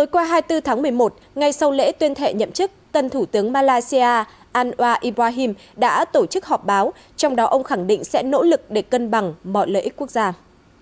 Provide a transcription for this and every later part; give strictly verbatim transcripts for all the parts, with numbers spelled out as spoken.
Tối qua hai mươi tư tháng mười một, ngay sau lễ tuyên thệ nhậm chức, tân Thủ tướng Malaysia Anwar Ibrahim đã tổ chức họp báo, trong đó ông khẳng định sẽ nỗ lực để cân bằng mọi lợi ích quốc gia.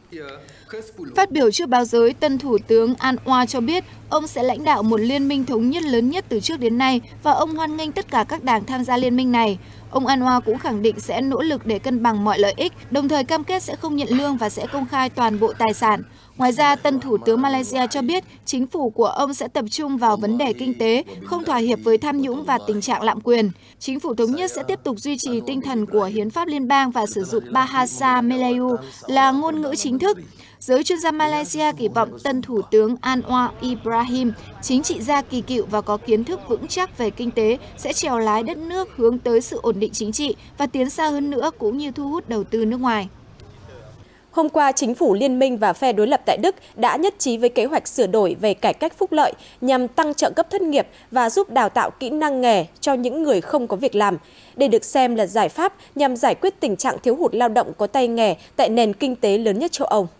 Phát biểu trước báo giới, tân Thủ tướng Anwar cho biết ông sẽ lãnh đạo một liên minh thống nhất lớn nhất từ trước đến nay và ông hoan nghênh tất cả các đảng tham gia liên minh này. Ông Anwar cũng khẳng định sẽ nỗ lực để cân bằng mọi lợi ích, đồng thời cam kết sẽ không nhận lương và sẽ công khai toàn bộ tài sản. Ngoài ra, tân Thủ tướng Malaysia cho biết chính phủ của ông sẽ tập trung vào vấn đề kinh tế, không thỏa hiệp với tham nhũng và tình trạng lạm quyền. Chính phủ thống nhất sẽ tiếp tục duy trì tinh thần của Hiến pháp Liên bang và sử dụng Bahasa Melayu là ngôn ngữ chính thức. Giới chuyên gia Malaysia kỳ vọng tân Thủ tướng Anwar Ibrahim, chính trị gia kỳ cựu và có kiến thức vững chắc về kinh tế, sẽ chèo lái đất nước hướng tới sự ổn định chính trị và tiến xa hơn nữa cũng như thu hút đầu tư nước ngoài. Hôm qua, chính phủ liên minh và phe đối lập tại Đức đã nhất trí với kế hoạch sửa đổi về cải cách phúc lợi nhằm tăng trợ cấp thất nghiệp và giúp đào tạo kỹ năng nghề cho những người không có việc làm. Đây được xem là giải pháp nhằm giải quyết tình trạng thiếu hụt lao động có tay nghề tại nền kinh tế lớn nhất châu Âu.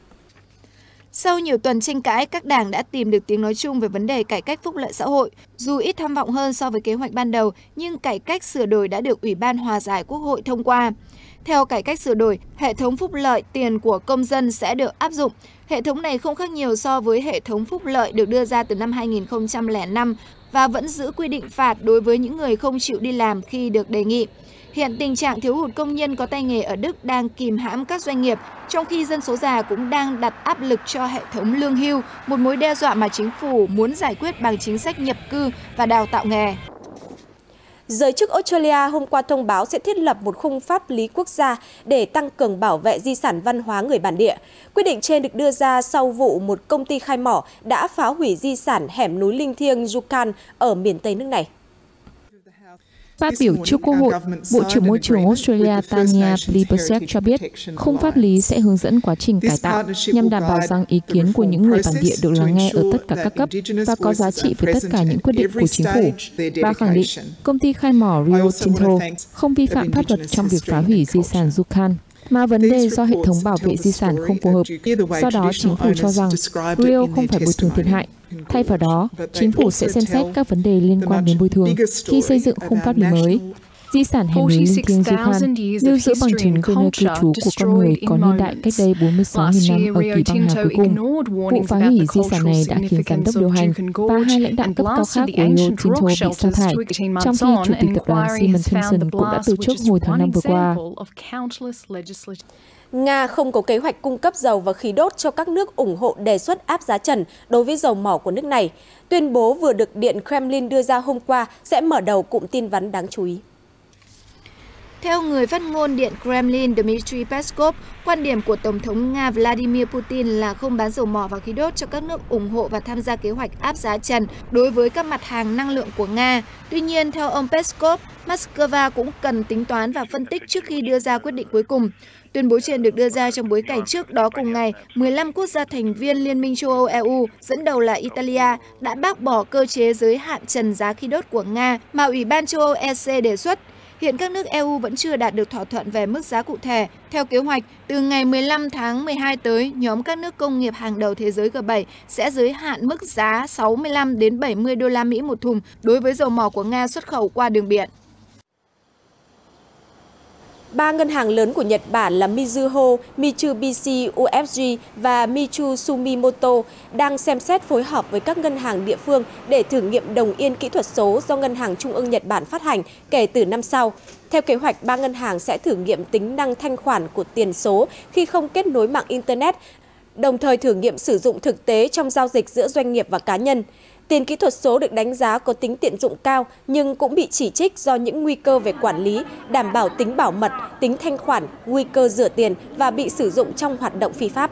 Sau nhiều tuần tranh cãi, các đảng đã tìm được tiếng nói chung về vấn đề cải cách phúc lợi xã hội. Dù ít tham vọng hơn so với kế hoạch ban đầu, nhưng cải cách sửa đổi đã được Ủy ban Hòa giải Quốc hội thông qua. Theo cải cách sửa đổi, hệ thống phúc lợi tiền của công dân sẽ được áp dụng. Hệ thống này không khác nhiều so với hệ thống phúc lợi được đưa ra từ năm hai nghìn không trăm lẻ năm và vẫn giữ quy định phạt đối với những người không chịu đi làm khi được đề nghị. Hiện tình trạng thiếu hụt công nhân có tay nghề ở Đức đang kìm hãm các doanh nghiệp, trong khi dân số già cũng đang đặt áp lực cho hệ thống lương hưu, một mối đe dọa mà chính phủ muốn giải quyết bằng chính sách nhập cư và đào tạo nghề. Giới chức Australia hôm qua thông báo sẽ thiết lập một khung pháp lý quốc gia để tăng cường bảo vệ di sản văn hóa người bản địa. Quyết định trên được đưa ra sau vụ một công ty khai mỏ đã phá hủy di sản hẻm núi linh thiêng Juukan ở miền Tây nước này. Phát biểu trước Quốc hội, Bộ trưởng Môi trường Australia Tanya Plibersek cho biết khung pháp lý sẽ hướng dẫn quá trình cải tạo nhằm đảm bảo rằng ý kiến của những người bản địa được lắng nghe ở tất cả các cấp và có giá trị với tất cả những quyết định của chính phủ. Bà khẳng định công ty khai mỏ Rio Tinto không vi phạm pháp luật trong việc phá hủy di sản Juukan, mà vấn đề do hệ thống bảo vệ di sản không phù hợp. Do đó, chính phủ cho rằng Rio không phải bồi thường thiệt hại. Thay vào đó, chính phủ sẽ xem xét các vấn đề liên quan đến bồi thường khi xây dựng khung pháp lý mới. Di sản hẻm núi linh thiêng Juukan lưu giữ bằng chứng về nơi cư trú của con người có niên đại cách đây bốn mươi sáu nghìn năm ở kỳ băng hà cuối cùng. Vụ phá hủy di sản này đã khiến giám đốc điều hành và hai lãnh đạo cấp cao khác của Rio Tinto bị sa thải, trong khi chủ tịch tập đoàn Siemens Thompson cũng đã từ chức hồi tháng năm vừa qua. Nga không có kế hoạch cung cấp dầu và khí đốt cho các nước ủng hộ đề xuất áp giá trần đối với dầu mỏ của nước này. Tuyên bố vừa được Điện Kremlin đưa ra hôm qua sẽ mở đầu cụm tin vắn đáng chú ý. Theo người phát ngôn Điện Kremlin Dmitry Peskov, quan điểm của Tổng thống Nga Vladimir Putin là không bán dầu mỏ và khí đốt cho các nước ủng hộ và tham gia kế hoạch áp giá trần đối với các mặt hàng năng lượng của Nga. Tuy nhiên, theo ông Peskov, Moscow cũng cần tính toán và phân tích trước khi đưa ra quyết định cuối cùng. Tuyên bố trên được đưa ra trong bối cảnh trước đó cùng ngày, mười lăm quốc gia thành viên Liên minh châu Âu E U, dẫn đầu là Italia, đã bác bỏ cơ chế giới hạn trần giá khí đốt của Nga mà Ủy ban châu Âu E C đề xuất. Hiện các nước E U vẫn chưa đạt được thỏa thuận về mức giá cụ thể. Theo kế hoạch, từ ngày mười lăm tháng mười hai tới, nhóm các nước công nghiệp hàng đầu thế giới G bảy sẽ giới hạn mức giá sáu mươi lăm đến bảy mươi đô la Mỹ một thùng đối với dầu mỏ của Nga xuất khẩu qua đường biển. Ba ngân hàng lớn của Nhật Bản là Mizuho, Mitsubishi u ép giê và Mitsui Sumitomo đang xem xét phối hợp với các ngân hàng địa phương để thử nghiệm đồng yên kỹ thuật số do Ngân hàng Trung ương Nhật Bản phát hành kể từ năm sau. Theo kế hoạch, ba ngân hàng sẽ thử nghiệm tính năng thanh khoản của tiền số khi không kết nối mạng Internet, đồng thời thử nghiệm sử dụng thực tế trong giao dịch giữa doanh nghiệp và cá nhân. Tiền kỹ thuật số được đánh giá có tính tiện dụng cao nhưng cũng bị chỉ trích do những nguy cơ về quản lý, đảm bảo tính bảo mật, tính thanh khoản, nguy cơ rửa tiền và bị sử dụng trong hoạt động phi pháp.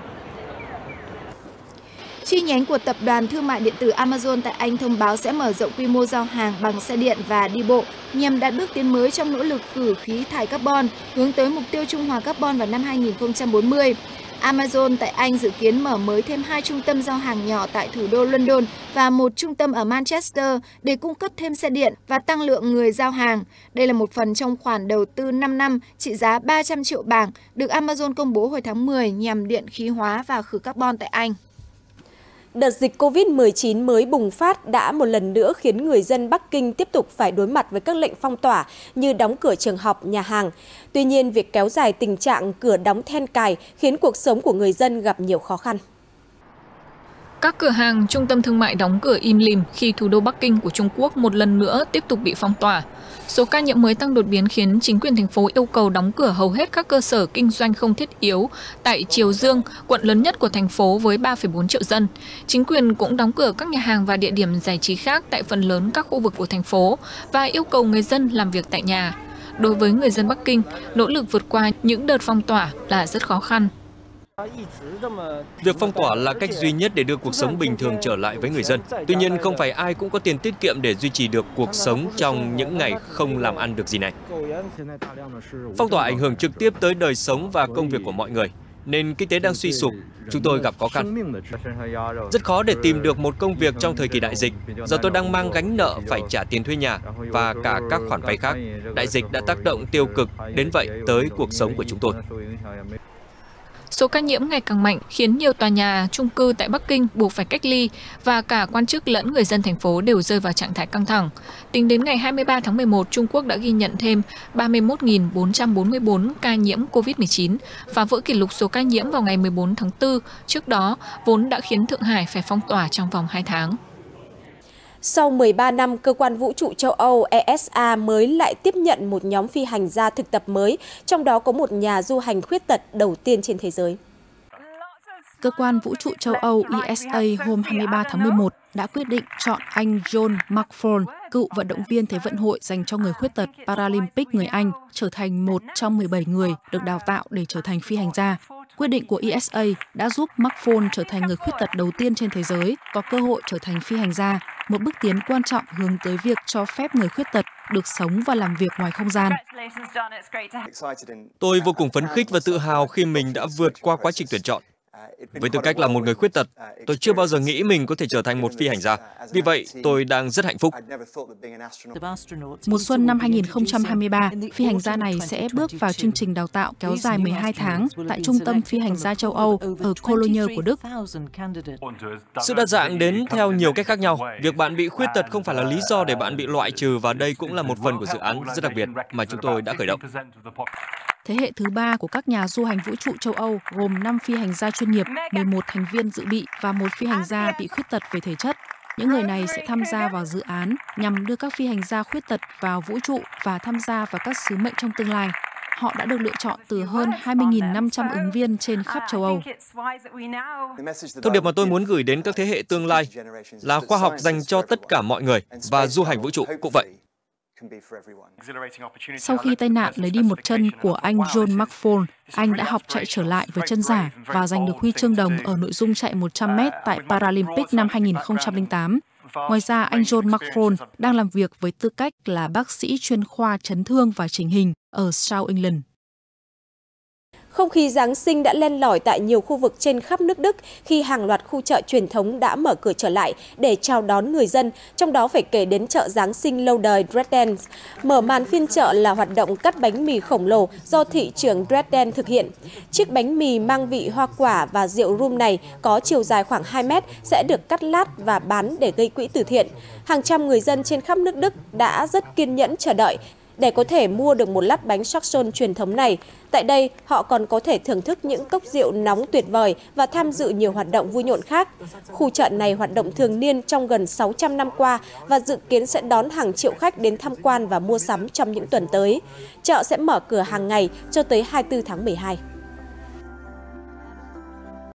Chi nhánh của tập đoàn thương mại điện tử Amazon tại Anh thông báo sẽ mở rộng quy mô giao hàng bằng xe điện và đi bộ nhằm đạt bước tiến mới trong nỗ lực khử khí thải carbon, hướng tới mục tiêu trung hòa carbon vào năm hai nghìn không trăm bốn mươi. Amazon tại Anh dự kiến mở mới thêm hai trung tâm giao hàng nhỏ tại thủ đô London và một trung tâm ở Manchester để cung cấp thêm xe điện và tăng lượng người giao hàng. Đây là một phần trong khoản đầu tư năm năm trị giá ba trăm triệu bảng được Amazon công bố hồi tháng mười nhằm điện khí hóa và khử carbon tại Anh. Đợt dịch Covid mười chín mới bùng phát đã một lần nữa khiến người dân Bắc Kinh tiếp tục phải đối mặt với các lệnh phong tỏa như đóng cửa trường học, nhà hàng. Tuy nhiên, việc kéo dài tình trạng cửa đóng then cài khiến cuộc sống của người dân gặp nhiều khó khăn. Các cửa hàng, trung tâm thương mại đóng cửa im lìm khi thủ đô Bắc Kinh của Trung Quốc một lần nữa tiếp tục bị phong tỏa. Số ca nhiễm mới tăng đột biến khiến chính quyền thành phố yêu cầu đóng cửa hầu hết các cơ sở kinh doanh không thiết yếu tại Triều Dương, quận lớn nhất của thành phố với ba phẩy bốn triệu dân. Chính quyền cũng đóng cửa các nhà hàng và địa điểm giải trí khác tại phần lớn các khu vực của thành phố và yêu cầu người dân làm việc tại nhà. Đối với người dân Bắc Kinh, nỗ lực vượt qua những đợt phong tỏa là rất khó khăn. Việc phong tỏa là cách duy nhất để đưa cuộc sống bình thường trở lại với người dân. Tuy nhiên, không phải ai cũng có tiền tiết kiệm để duy trì được cuộc sống trong những ngày không làm ăn được gì này. Phong tỏa ảnh hưởng trực tiếp tới đời sống và công việc của mọi người. Nền kinh tế đang suy sụp, chúng tôi gặp khó khăn. Rất khó để tìm được một công việc trong thời kỳ đại dịch. Giờ tôi đang mang gánh nợ phải trả tiền thuê nhà và cả các khoản vay khác. Đại dịch đã tác động tiêu cực đến vậy tới cuộc sống của chúng tôi. Số ca nhiễm ngày càng mạnh khiến nhiều tòa nhà, chung cư tại Bắc Kinh buộc phải cách ly và cả quan chức lẫn người dân thành phố đều rơi vào trạng thái căng thẳng. Tính đến ngày hai mươi ba tháng mười một, Trung Quốc đã ghi nhận thêm ba mươi mốt nghìn bốn trăm bốn mươi tư ca nhiễm Covid mười chín, phá vỡ kỷ lục số ca nhiễm vào ngày mười bốn tháng tư, trước đó vốn đã khiến Thượng Hải phải phong tỏa trong vòng hai tháng. Sau mười ba năm, Cơ quan Vũ trụ châu Âu E S A mới lại tiếp nhận một nhóm phi hành gia thực tập mới, trong đó có một nhà du hành khuyết tật đầu tiên trên thế giới. Cơ quan Vũ trụ châu Âu E S A hôm hai mươi ba tháng mười một đã quyết định chọn anh John McFaul, cựu vận động viên Thế vận hội dành cho người khuyết tật Paralympic người Anh, trở thành một trong mười bảy người được đào tạo để trở thành phi hành gia. Quyết định của E S A đã giúp McFaul trở thành người khuyết tật đầu tiên trên thế giới có cơ hội trở thành phi hành gia, một bước tiến quan trọng hướng tới việc cho phép người khuyết tật được sống và làm việc ngoài không gian. Tôi vô cùng phấn khích và tự hào khi mình đã vượt qua quá trình tuyển chọn. Với tư cách là một người khuyết tật, tôi chưa bao giờ nghĩ mình có thể trở thành một phi hành gia. Vì vậy, tôi đang rất hạnh phúc. Mùa xuân năm hai nghìn không trăm hai mươi ba, phi hành gia này sẽ bước vào chương trình đào tạo kéo dài mười hai tháng tại Trung tâm Phi hành gia châu Âu ở Cologne của Đức. Sự đa dạng đến theo nhiều cách khác nhau. Việc bạn bị khuyết tật không phải là lý do để bạn bị loại trừ, và đây cũng là một phần của dự án rất đặc biệt mà chúng tôi đã khởi động. Thế hệ thứ ba của các nhà du hành vũ trụ châu Âu gồm năm phi hành gia chuyên nghiệp, mười một thành viên dự bị và một phi hành gia bị khuyết tật về thể chất. Những người này sẽ tham gia vào dự án nhằm đưa các phi hành gia khuyết tật vào vũ trụ và tham gia vào các sứ mệnh trong tương lai. Họ đã được lựa chọn từ hơn hai mươi nghìn năm trăm ứng viên trên khắp châu Âu. Thông điệp mà tôi muốn gửi đến các thế hệ tương lai là khoa học dành cho tất cả mọi người, và du hành vũ trụ cũng vậy. Sau khi tai nạn lấy đi một chân của anh John McFaul, anh đã học chạy trở lại với chân giả và giành được huy chương đồng ở nội dung chạy một trăm mét tại Paralympic năm hai nghìn không trăm lẻ tám. Ngoài ra, anh John McFaul đang làm việc với tư cách là bác sĩ chuyên khoa chấn thương và chỉnh hình ở South England. Không khí Giáng sinh đã len lỏi tại nhiều khu vực trên khắp nước Đức khi hàng loạt khu chợ truyền thống đã mở cửa trở lại để chào đón người dân, trong đó phải kể đến chợ Giáng sinh lâu đời Dresden. Mở màn phiên chợ là hoạt động cắt bánh mì khổng lồ do thị trưởng Dresden thực hiện. Chiếc bánh mì mang vị hoa quả và rượu rum này có chiều dài khoảng hai mét sẽ được cắt lát và bán để gây quỹ từ thiện. Hàng trăm người dân trên khắp nước Đức đã rất kiên nhẫn chờ đợi để có thể mua được một lát bánh Saxon truyền thống này. Tại đây, họ còn có thể thưởng thức những cốc rượu nóng tuyệt vời và tham dự nhiều hoạt động vui nhộn khác. Khu chợ này hoạt động thường niên trong gần sáu trăm năm qua và dự kiến sẽ đón hàng triệu khách đến tham quan và mua sắm trong những tuần tới. Chợ sẽ mở cửa hàng ngày cho tới hai mươi tư tháng mười hai.